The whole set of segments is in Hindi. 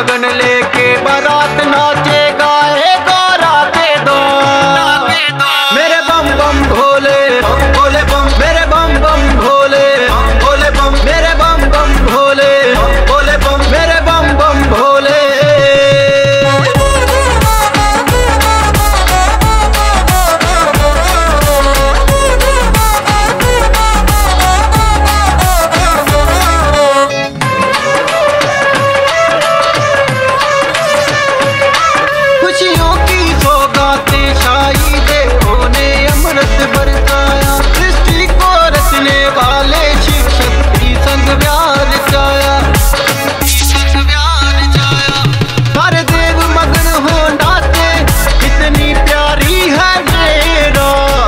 लगन लेके बारात नाचे गाए गौरा के दो। मेरे बम बम भोले भोले बम, मेरे बम बम भोले भोले बम, मेरे बम बम भोले भोले बम, मेरे बम बम भोले। खुशियों की सौगातें छाई, देवों ने अमृत बरसाया, सृष्टि को रचने वाले शिव शक्ति संग प्यार जाया। सारे देव मगन हो नाचे, कितनी प्यारी है मेरा।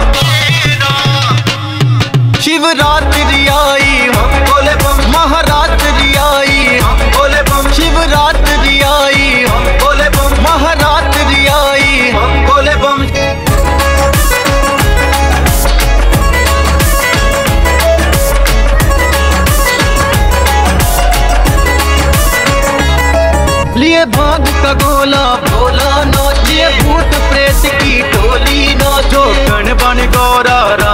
शिवरात्रि आई हम बोले बम, महारात्रि आई हम बोले बम, शिवरात्रि आई हम बोले बम, महारात्रि आई हम बोले बम। लिए भाग का गोला भोला नाचे, भूत प्रेत की टोली नाचो, गण बन गौरा